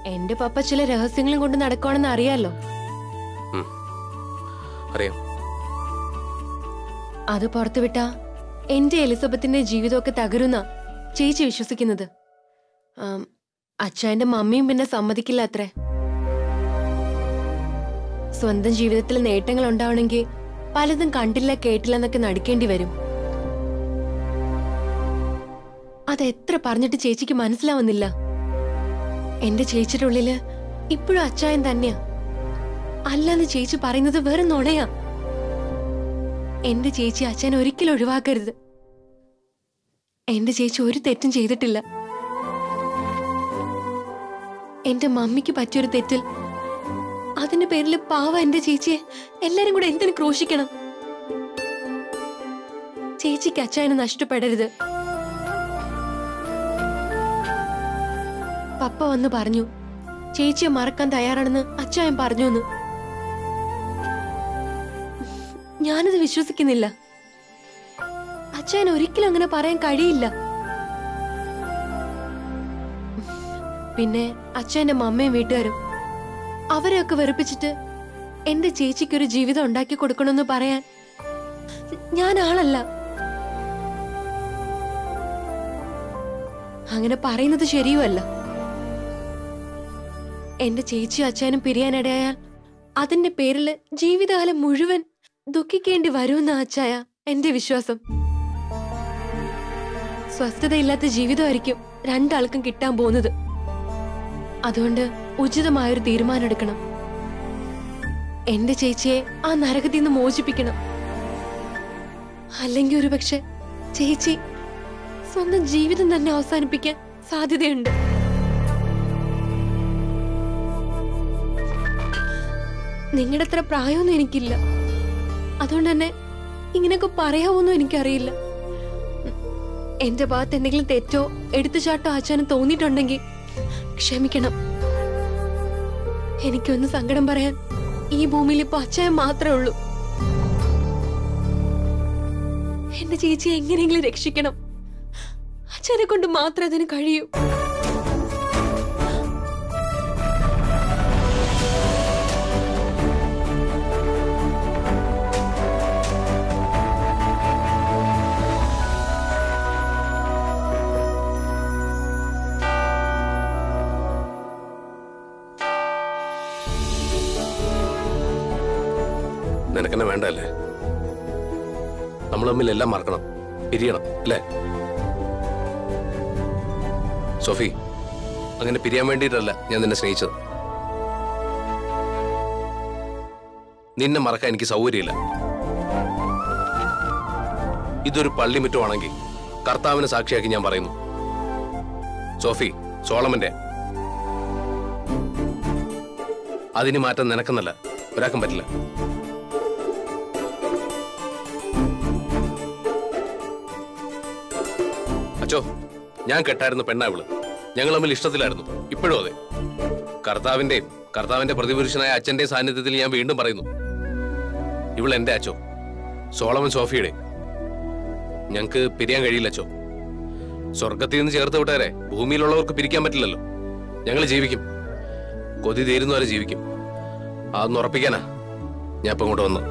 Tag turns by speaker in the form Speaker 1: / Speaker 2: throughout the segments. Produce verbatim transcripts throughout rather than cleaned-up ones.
Speaker 1: എന്റെ പപ്പ ചില രഹസ്യങ്ങളും കൊണ്ട് നടക്കുവാണെന്ന് അറിയാലോ.
Speaker 2: അറിയാം.
Speaker 1: അത് പുറത്തുവിട്ടാ എന്റെ എലിസബത്തിന്റെ ജീവിതമൊക്കെ തകരുന്ന ചേച്ചി വിശ്വസിക്കുന്നത്. അച്ഛന്റെ മമ്മിയും പിന്നെ സമ്മതിക്കില്ല അത്രേ. സ്വന്തം ജീവിതത്തിൽ നേട്ടങ്ങൾ ഉണ്ടാവണമെങ്കിൽ പലതും കണ്ടില്ല കേട്ടില്ല എന്നൊക്കെ നടിക്കേണ്ടി വരും. അതെത്ര പറഞ്ഞിട്ട് ചേച്ചിക്ക് മനസ്സിലാവുന്നില്ല. എന്റെ ചേച്ചിയുടെ ഉള്ളില് ഇപ്പോഴും അച്ചായൻ തന്നെയാ. അല്ലാന്ന് ചേച്ചി പറയുന്നത് വെറും നുണയാ. എന്റെ ചേച്ചി അച്ഛനെ ഒരിക്കലും ഒഴിവാക്കരുത്. എന്റെ ചേച്ചി ഒരു തെറ്റും ചെയ്തിട്ടില്ല. എന്റെ മമ്മിക്ക് പറ്റിയൊരു തെറ്റിൽ അതിന്റെ പേരിൽ പാവ എന്റെ ചേച്ചിയെ എല്ലാരും കൂടെ എന്തിനു ക്രോശിക്കണം? ചേച്ചിക്ക് അച്ചായനെ നഷ്ടപ്പെടരുത്. പപ്പ വന്ന് പറഞ്ഞു ചേച്ചിയെ മറക്കാൻ തയ്യാറാണെന്ന് അച്ചായൻ പറഞ്ഞു എന്ന്. ഞാനത് വിശ്വസിക്കുന്നില്ല. അച്ചായൻ ഒരിക്കലും അങ്ങനെ പറയാൻ കഴിയില്ല. പിന്നെ അച്ചായന്റെ മമ്മയും വീട്ടുകാരും അവരെയൊക്കെ വെറുപ്പിച്ചിട്ട് എന്റെ ചേച്ചിക്കൊരു ജീവിതം ഉണ്ടാക്കി കൊടുക്കണമെന്ന് പറയാൻ ഞാൻ ആളല്ല. അങ്ങനെ പറയുന്നത് ശരിയുമല്ല. എന്റെ ചേച്ചിയും അച്ഛനും പിരിയാനിടയായാൽ അതിന്റെ പേരില് ജീവിതകാലം മുഴുവൻ ദുഃഖിക്കേണ്ടി വരുമെന്ന അച്ചായ എന്റെ വിശ്വാസം. സ്വസ്ഥതയില്ലാത്ത ജീവിതമായിരിക്കും രണ്ടാൾക്കും കിട്ടാൻ പോകുന്നത്. അതുകൊണ്ട് ഉചിതമായൊരു തീരുമാനം എടുക്കണം. എന്റെ ചേച്ചിയെ ആ നരകത്തിൽ നിന്ന് മോചിപ്പിക്കണം. അല്ലെങ്കിൽ ഒരു പക്ഷെ ചേച്ചി സ്വന്തം ജീവിതം തന്നെ അവസാനിപ്പിക്കാൻ സാധ്യതയുണ്ട്. നിങ്ങളുടെ അത്ര പ്രായമൊന്നും എനിക്കില്ല. അതുകൊണ്ട് തന്നെ ഇങ്ങനെയൊക്കെ പറയാവോന്നും എനിക്കറിയില്ല. എന്റെ ഭാഗത്ത് എന്തെങ്കിലും തെറ്റോ എടുത്തുചാട്ടോ അച്ഛനും തോന്നിയിട്ടുണ്ടെങ്കിൽ ക്ഷമിക്കണം. എനിക്കൊന്ന് സങ്കടം പറയാൻ ഈ ഭൂമിയിൽ ഇപ്പൊ അച്ഛൻ മാത്രമേ ഉള്ളൂ. എന്റെ ചേച്ചിയെ എങ്ങനെയെങ്കിലും രക്ഷിക്കണം. അച്ഛനെ കൊണ്ട് മാത്രമേ അതിന് കഴിയൂ.
Speaker 2: നിനക്കെന്നെ വേണ്ടല്ലേ? നമ്മൾ തമ്മിൽ എല്ലാം മറക്കണം, പിരിയണം അല്ലേ സോഫി? അങ്ങനെ പിരിയാൻ വേണ്ടിയിട്ടല്ല ഞാൻ നിന്നെ സ്നേഹിച്ചത്. നിന്നെ മറക്കാൻ എനിക്ക് സൗകര്യമില്ല. ഇതൊരു പള്ളിമുറ്റമാണെങ്കിൽ കർത്താവിനെ സാക്ഷിയാക്കി ഞാൻ പറയുന്നു, സോഫി സോളമന്റെ. അതിന് മാറ്റം നിനക്കെന്നല്ല ഒരാൾക്കും പറ്റില്ല. അച്ചോ, ഞാൻ കെട്ടായിരുന്ന പെണ്ണാ ഇവള്. ഞങ്ങൾ തമ്മിൽ ഇഷ്ടത്തിലായിരുന്നു. ഇപ്പോഴും അതെ. കർത്താവിന്റെയും കർത്താവിന്റെ പ്രതിപുരുഷനായ അച്ഛന്റെ സാന്നിധ്യത്തിൽ ഞാൻ വീണ്ടും പറയുന്നു, ഇവൾ എന്റെ അച്ചോ, സോളമൻ സോഫിയുടെ. ഞങ്ങക്ക് പിരിയാൻ കഴിയില്ല അച്ചോ. സ്വർഗത്തിൽ നിന്ന് ചേർത്ത് വിട്ടവരെ ഭൂമിയിലുള്ളവർക്ക് പിരിക്കാൻ പറ്റില്ലല്ലോ. ഞങ്ങൾ ജീവിക്കും, കൊതി തീരുന്നവരെ ജീവിക്കും. അതൊന്ന് ഉറപ്പിക്കാനാ ഞാൻ ഇപ്പൊ ഇങ്ങോട്ട് വന്നു.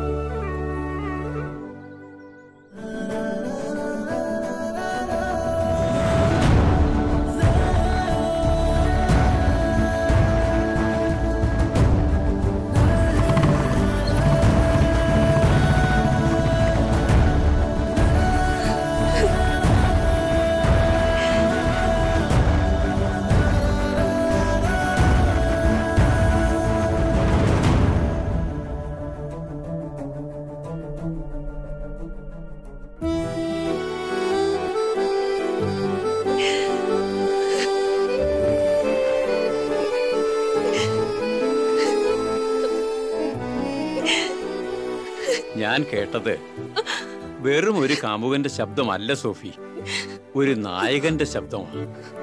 Speaker 3: ഞാൻ കേട്ടത് വെറും ഒരു കാമുകന്റെ ശബ്ദമല്ല സോഫി, ഒരു നായകന്റെ ശബ്ദമാണ്.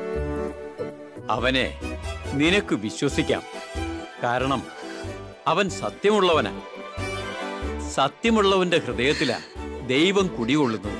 Speaker 3: അവനെ നിനക്ക് വിശ്വസിക്കാം. കാരണം അവൻ സത്യമുള്ളവനാ. സത്യമുള്ളവന്റെ ഹൃദയത്തിലാ ദൈവം കുടികൊള്ളുന്നത്.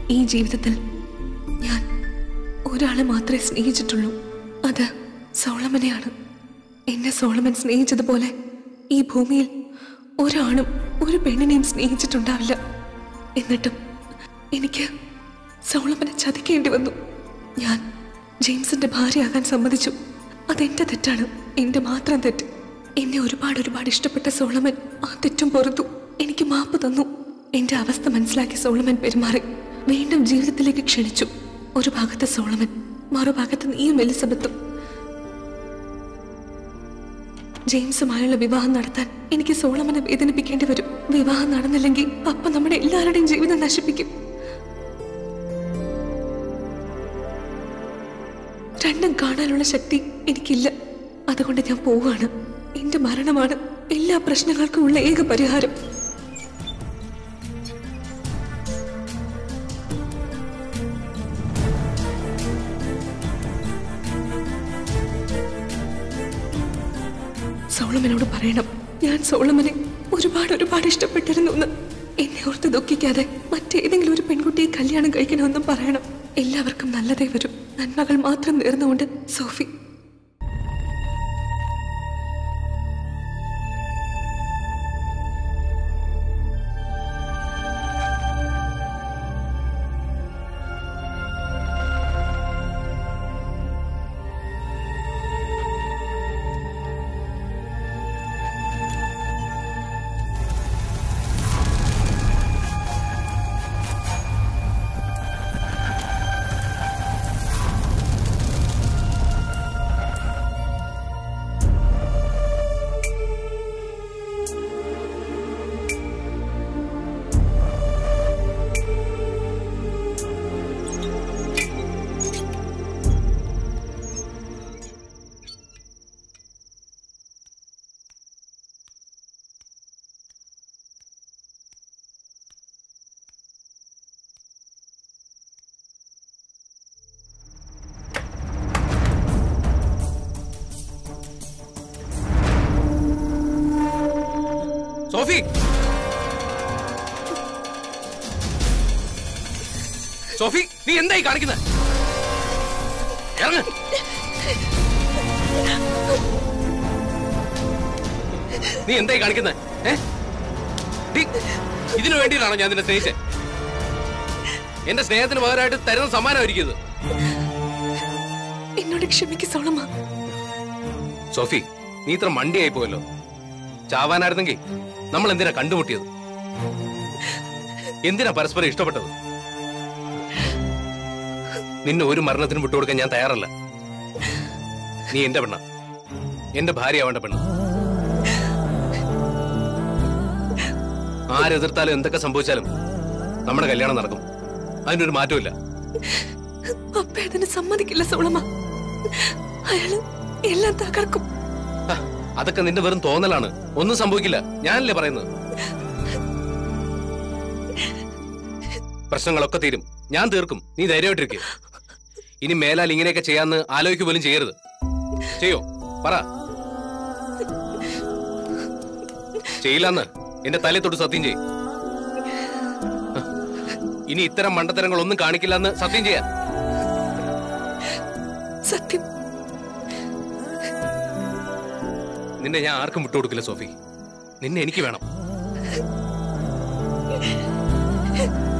Speaker 4: ഈ ജീവിതത്തിൽ ഞാൻ ഒരാളെ മാത്രമേ സ്നേഹിച്ചിട്ടുള്ളൂ. അത് സോളമനെയാണ്. എന്നെ സോളമൻ സ്നേഹിച്ചതുപോലെ ഈ ഭൂമിയിൽ ഒരാളും ഒരു പെണ്ണിനെയും സ്നേഹിച്ചിട്ടുണ്ടാവില്ല. എന്നിട്ടും എനിക്ക് സോളമനെ ചതിക്കേണ്ടി വന്നു. ഞാൻ ജെയിംസിന്റെ ഭാര്യയാകാൻ സമ്മതിച്ചു. അതെന്റെ തെറ്റാണ്, എന്റെ മാത്രം തെറ്റ്. എന്നെ ഒരുപാട് ഒരുപാട് ഇഷ്ടപ്പെട്ട സോളമൻ ആ തെറ്റും പൊറുത്തു. എനിക്ക് മാപ്പ് തന്നു. എന്റെ അവസ്ഥ മനസ്സിലാക്കി സോളമൻ പെരുമാറി വീണ്ടും ജീവിതത്തിലേക്ക് ക്ഷണിച്ചു. ഒരു ഭാഗത്ത് സോളമൻ, മറുഭാഗത്ത് നീയും എലിസബത്തും. ജെയിംസുമായുള്ള വിവാഹം നടത്താൻ എനിക്ക് സോളമനെ വേദനിപ്പിക്കേണ്ടി വരും. വിവാഹം നടന്നില്ലെങ്കിൽ പപ്പ നമ്മുടെ എല്ലാവരുടെയും ജീവിതം നശിപ്പിക്കും. രണ്ടും കാണാനുള്ള ശക്തി എനിക്കില്ല. അതുകൊണ്ട് ഞാൻ പോവാണ്. എന്റെ മരണമാണ് എല്ലാ പ്രശ്നങ്ങൾക്കും ഉള്ള ഏക പരിഹാരം. സോളമനോട് പറയണം ഞാൻ സോളമനെ ഒരുപാട് ഒരുപാട് ഇഷ്ടപ്പെട്ടിരുന്നു എന്ന്. എന്നെ ഓർത്ത് ദുഃഖിക്കാതെ മറ്റേതെങ്കിലും ഒരു പെൺകുട്ടിയെ കല്യാണം കഴിക്കണമെന്നും പറയണം. എല്ലാവർക്കും നല്ലതേ വരും. നന്മകൾ മാത്രം നേർന്നുകൊണ്ട് സോഫി.
Speaker 2: സോഫി, സോഫി, നീ എന്തായി കാണിക്കുന്നത്? ഇറങ്ങ്. നീ എന്തായി കാണിക്കുന്നത്? ഇതിനു വേണ്ടിയിട്ടാണോ ഞാൻ നിന്നെ സ്നേഹിച്ചത്? എന്റെ സ്നേഹത്തിന് പകരമായിട്ട് തരുന്ന സമ്മാനമായിരിക്കും ഇത്.
Speaker 4: എന്നോട് ക്ഷമിക്ക് സോളമ.
Speaker 2: സോഫി, നീ ഇത്ര മണ്ടിയായി പോയല്ലോ. ചാവാനായിരുന്നെങ്കിൽ നമ്മൾ എന്തിനാ കണ്ടുമുട്ടിയത്? എന്തിനാ പരസ്പരം ഇഷ്ടപ്പെട്ടത്? നിന്നെ ഒരു മരണത്തിനും വിട്ടുകൊടുക്കാൻ ഞാൻ തയ്യാറല്ല. നീ എന്റെ പെണ്ണ, എന്റെ ഭാര്യയാവേണ്ട പെണ്ണ്. ആരെതിർത്താലും എന്തൊക്കെ സംഭവിച്ചാലും നമ്മുടെ കല്യാണം നടക്കും. അതിനൊരു മാറ്റമില്ല.
Speaker 4: അപ്പ അതിന് സമ്മതിക്കില്ല സോളമ. അയാള് എല്ലാം തകർക്കും.
Speaker 2: അതൊക്കെ നിന്റെ വെറും തോന്നലാണ്. ഒന്നും സംഭവിക്കില്ല. ഞാനല്ലേ പറയുന്നത്. പ്രശ്നങ്ങളൊക്കെ തീരും. ഞാൻ തീർക്കും. നീ ധൈര്യമായിട്ടിരിക്കുക. ഇനി മേലാൽ ഇങ്ങനെയൊക്കെ ചെയ്യാന്ന് ആലോചിക്കുക പോലും ചെയ്യരുത്. ചെയ്യോ? പറ. ചെയ്യില്ലെന്ന് എന്റെ തലയെ തൊട്ട് സത്യം ചെയ്യും. ഇനി ഇത്തരം മണ്ടത്തരങ്ങളൊന്നും കാണിക്കില്ലെന്ന് സത്യം ചെയ്യാൻ.
Speaker 4: സത്യം.
Speaker 2: നിന്നെ ഞാൻ ആർക്കും വിട്ടുകൊടുക്കില്ല സോഫി. നിന്നെ എനിക്ക് വേണം.